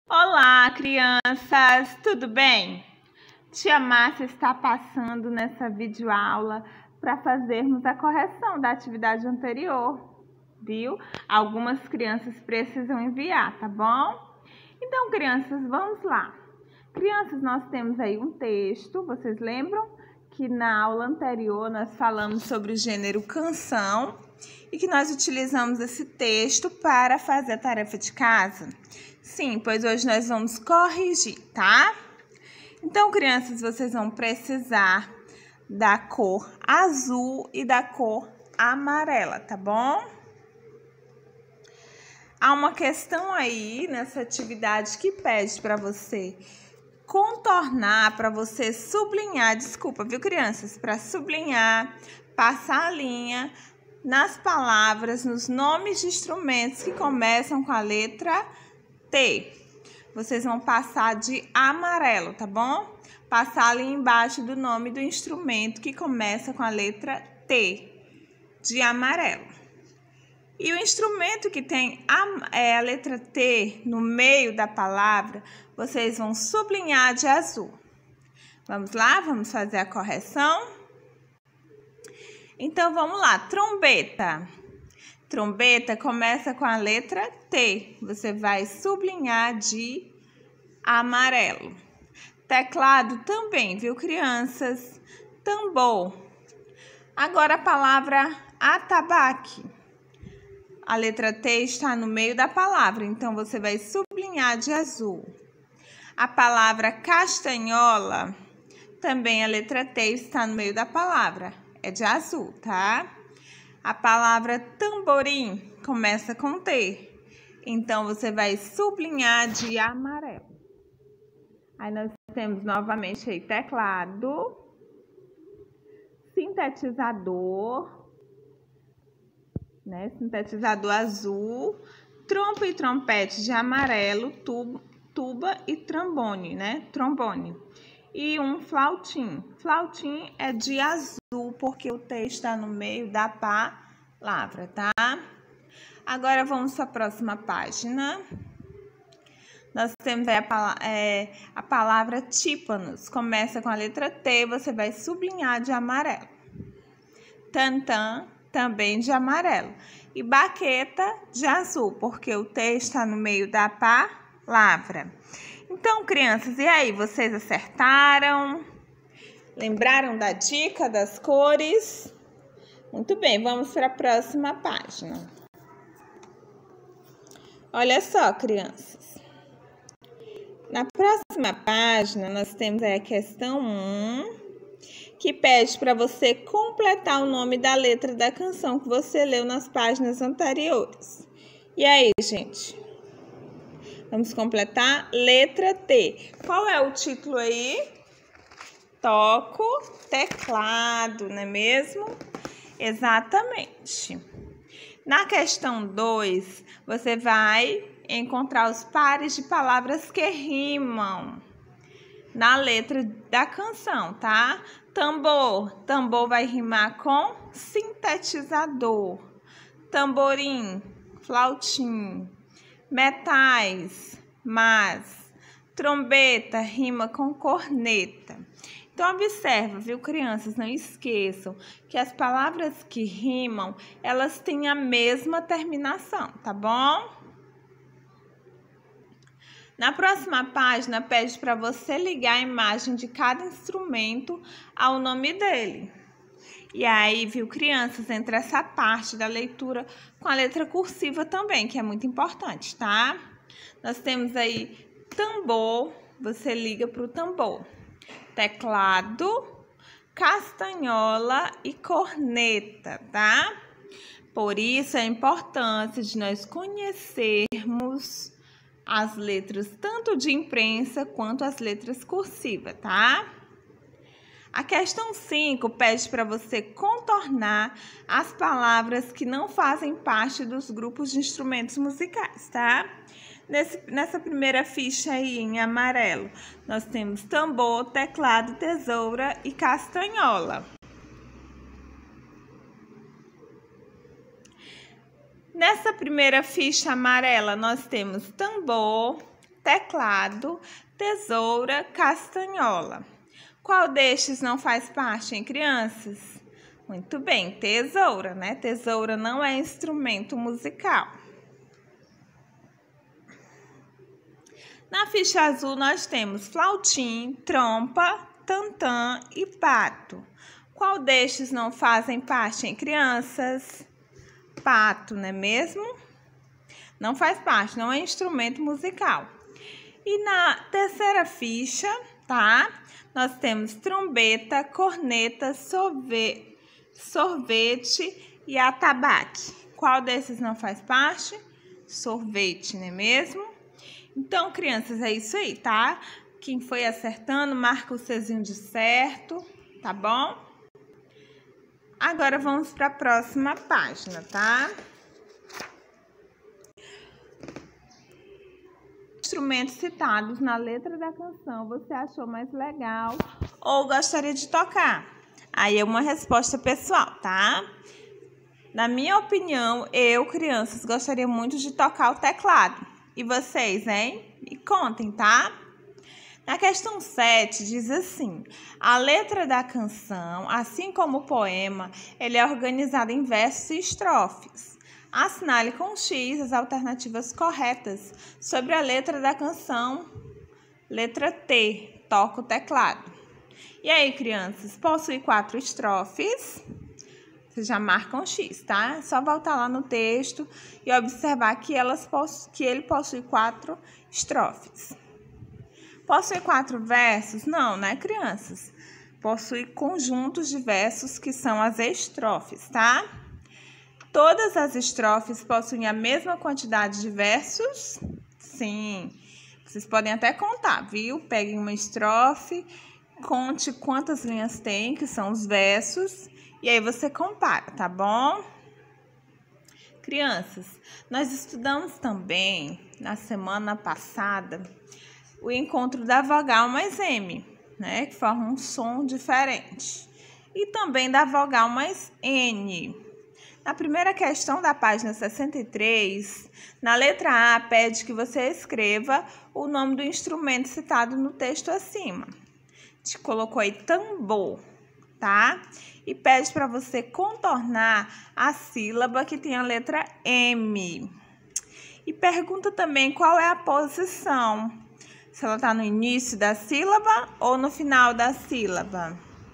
Olá, crianças! Tudo bem? Tia Márcia está passando nessa videoaula para fazermos a correção da atividade anterior, viu? Algumas crianças precisam enviar, tá bom? Então, crianças, vamos lá. Crianças, nós temos aí um texto, vocês lembram que na aula anterior nós falamos sobre o gênero canção e que nós utilizamos esse texto para fazer a tarefa de casa? Sim, pois hoje nós vamos corrigir, tá? Então, crianças, vocês vão precisar da cor azul e da cor amarela, tá bom? Há uma questão aí nessa atividade que pede para você contornar, para você sublinhar, desculpa, viu, crianças? Para sublinhar, passar a linha nas palavras, nos nomes de instrumentos que começam com a letra T. Vocês vão passar de amarelo, tá bom? Passar ali embaixo do nome do instrumento que começa com a letra T, de amarelo. E o instrumento que tem a letra T no meio da palavra, vocês vão sublinhar de azul. Vamos lá? Vamos fazer a correção? Então, vamos lá. Trombeta. Trombeta começa com a letra T. Você vai sublinhar de amarelo. Teclado também, viu, crianças? Tambor. Agora a palavra atabaque. A letra T está no meio da palavra, então você vai sublinhar de azul. A palavra castanhola, também a letra T está no meio da palavra, é de azul, tá? A palavra tamborim começa com T, então você vai sublinhar de amarelo. Aí nós temos novamente aí teclado, sintetizador, né? Sintetizador azul, trompa e trompete de amarelo, tuba e trombone, né? Trombone. E um flautim. Flautim é de azul, porque o T está no meio da palavra, tá? Agora vamos para a próxima página. Nós temos aí a palavra tímpanos. Começa com a letra T, você vai sublinhar de amarelo. Tantã, também de amarelo. E baqueta de azul, porque o T está no meio da palavra. Então, crianças, e aí? Vocês acertaram? Lembraram da dica das cores? Muito bem, vamos para a próxima página. Olha só, crianças. Na próxima página, nós temos aí a questão 1, que pede para você completar o nome da letra da canção que você leu nas páginas anteriores. E aí, gente? Vamos completar letra T. Qual é o título aí? Toco teclado, não é mesmo? Exatamente. Na questão 2, você vai encontrar os pares de palavras que rimam na letra da canção, tá? Tambor. Tambor vai rimar com sintetizador. Tamborim, flautim. Metais, mas. Trombeta rima com corneta. Então, observa, viu, crianças? Não esqueçam que as palavras que rimam, elas têm a mesma terminação, tá bom? Na próxima página, pede para você ligar a imagem de cada instrumento ao nome dele. E aí, viu, crianças, entra essa parte da leitura com a letra cursiva também, que é muito importante, tá? Nós temos aí tambor, você liga para o tambor. Teclado, castanhola e corneta, tá? Por isso, a importância de nós conhecermos as letras tanto de imprensa quanto as letras cursivas, tá? A questão 5 pede para você contornar as palavras que não fazem parte dos grupos de instrumentos musicais, tá? Nessa primeira ficha aí em amarelo, nós temos tambor, teclado, tesoura e castanhola. Nessa primeira ficha amarela, nós temos tambor, teclado, tesoura, castanhola. Qual destes não faz parte, hein, crianças? Muito bem, tesoura, né? Tesoura não é instrumento musical. Na ficha azul nós temos flautim, trompa, tantã e pato. Qual destes não fazem parte, hein, crianças? Pato, não é mesmo? Não faz parte, não é instrumento musical. E na terceira ficha, tá? Nós temos trombeta, corneta, sorvete e atabaque. Qual desses não faz parte? Sorvete, não é mesmo? Então, crianças, é isso aí, tá? Quem foi acertando, marca o Czinho de certo, tá bom? Agora vamos para a próxima página, tá? Instrumentos citados na letra da canção você achou mais legal ou gostaria de tocar? Aí é uma resposta pessoal, tá? Na minha opinião, eu, crianças, gostaria muito de tocar o teclado. E vocês, hein? Me contem, tá? Na questão 7, diz assim: a letra da canção, assim como o poema, ele é organizado em versos e estrofes. Assinale com X as alternativas corretas sobre a letra da canção. Letra T, toca o teclado. E aí, crianças, possui 4 estrofes? Vocês já marcam X, tá? É só voltar lá no texto e observar que ele possui 4 estrofes. Possui 4 versos? Não, né, crianças? Possui conjuntos de versos que são as estrofes, tá? Todas as estrofes possuem a mesma quantidade de versos? Sim. Vocês podem até contar, viu? Peguem uma estrofe, conte quantas linhas tem, que são os versos, e aí você compara, tá bom? Crianças, nós estudamos também, na semana passada, o encontro da vogal mais M, né? Que forma um som diferente. E também da vogal mais N. Na primeira questão da página 63, na letra A, pede que você escreva o nome do instrumento citado no texto acima. Te colocou aí tambor, tá? E pede para você contornar a sílaba que tem a letra M. E pergunta também qual é a posição. Se ela está no início da sílaba ou no final da sílaba.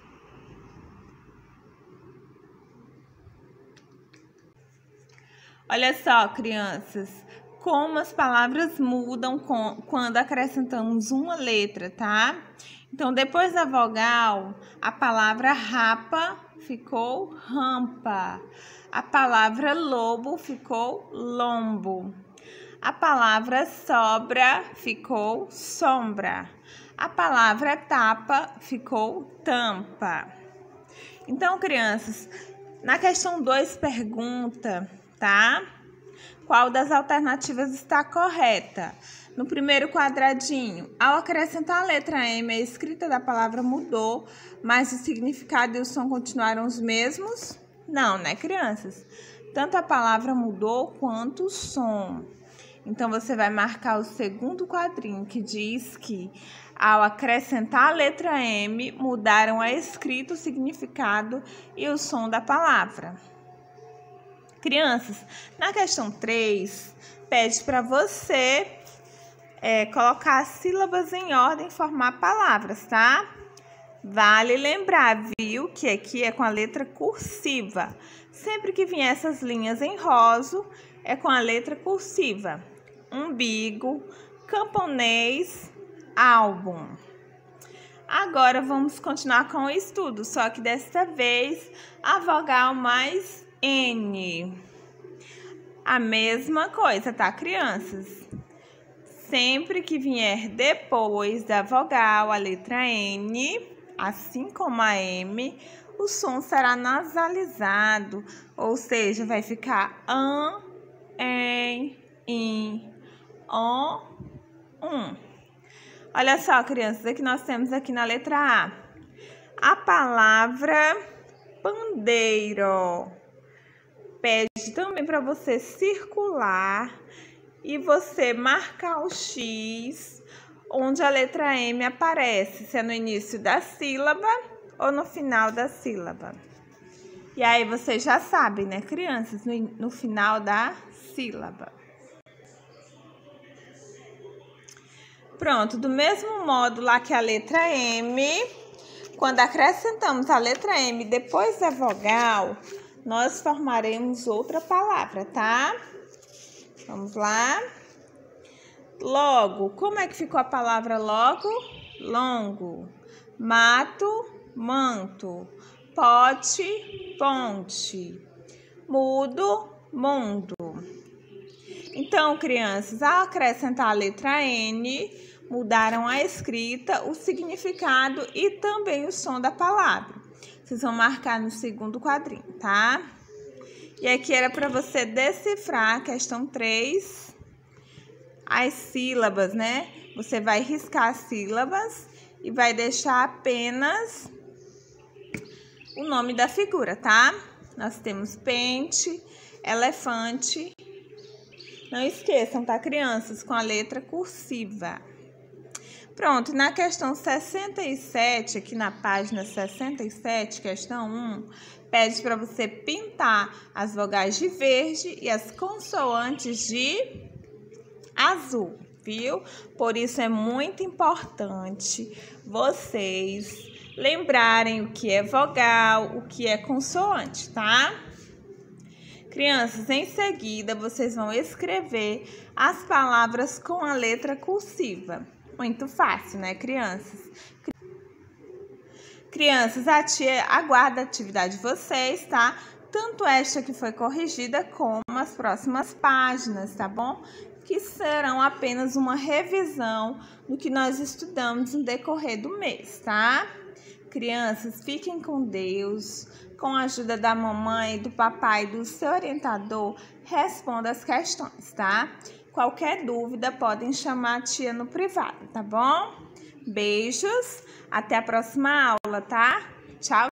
Olha só, crianças, como as palavras mudam quando acrescentamos uma letra, tá? Então, depois da vogal, a palavra rapa ficou rampa. A palavra lobo ficou lombo. A palavra sobra ficou sombra. A palavra tapa ficou tampa. Então, crianças, na questão 2 pergunta, tá? Qual das alternativas está correta? No primeiro quadradinho, ao acrescentar a letra M, a escrita da palavra mudou, mas o significado e o som continuaram os mesmos? Não, né, crianças? Tanto a palavra mudou quanto o som. Então, você vai marcar o segundo quadrinho, que diz que, ao acrescentar a letra M, mudaram a escrita, o significado e o som da palavra. Crianças, na questão 3, pede para você colocar as sílabas em ordem e formar palavras, tá? Vale lembrar, viu, que aqui é com a letra cursiva. Sempre que vier essas linhas em rosa, é com a letra cursiva. Umbigo, camponês, álbum. Agora vamos continuar com o estudo, só que desta vez a vogal mais N. A mesma coisa, tá, crianças? Sempre que vier depois da vogal a letra N, assim como a M, o som será nasalizado, ou seja, vai ficar an, em, in, on, Olha só, crianças, o que nós temos aqui na letra A. A palavra pandeiro. Pede também para você circular e você marcar o X onde a letra M aparece, se é no início da sílaba ou no final da sílaba. E aí vocês já sabem, né, crianças, no final da sílaba. Pronto, do mesmo modo lá que a letra M, quando acrescentamos a letra M depois da vogal, nós formaremos outra palavra, tá? Vamos lá. Logo, como é que ficou a palavra logo? Longo. Mato, manto. Pote, ponte. Mudo, mundo. Então, crianças, ao acrescentar a letra N, mudaram a escrita, o significado e também o som da palavra. Vocês vão marcar no segundo quadrinho, tá? E aqui era para você decifrar a questão 3, as sílabas, né? Você vai riscar as sílabas e vai deixar apenas o nome da figura, tá? Nós temos pente, elefante. Não esqueçam, tá, crianças? Com a letra cursiva. Pronto, na questão 67, aqui na página 67, questão 1, pede para você pintar as vogais de verde e as consoantes de azul, viu? Por isso é muito importante vocês lembrarem o que é vogal, o que é consoante, tá? Crianças, em seguida, vocês vão escrever as palavras com a letra cursiva. Muito fácil, né, crianças? Crianças, a tia aguarda a atividade de vocês, tá? Tanto esta que foi corrigida, como as próximas páginas, tá bom? Que serão apenas uma revisão do que nós estudamos no decorrer do mês, tá? Crianças, fiquem com Deus. Com a ajuda da mamãe, do papai, do seu orientador, responda as questões, tá? Qualquer dúvida, podem chamar a tia no privado, tá bom? Beijos, até a próxima aula, tá? Tchau!